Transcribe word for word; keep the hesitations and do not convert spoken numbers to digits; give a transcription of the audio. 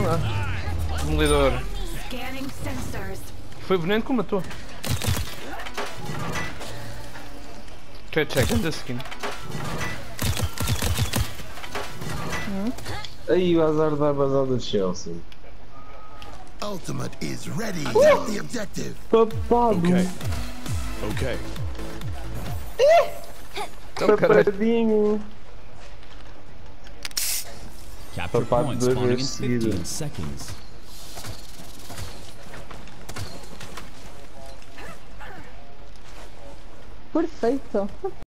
lá. Demolidor. Foi o veneno que o matou. Check, check, anda seguindo. Aí o azar da basada de Chelsea. Ultimate is ready. Attack the objective. Papado. Okay. Okay. Então, caralho. Papadinho. Capture Papado point duas spawning in vezes seguidas. fifteen seconds. Perfeito.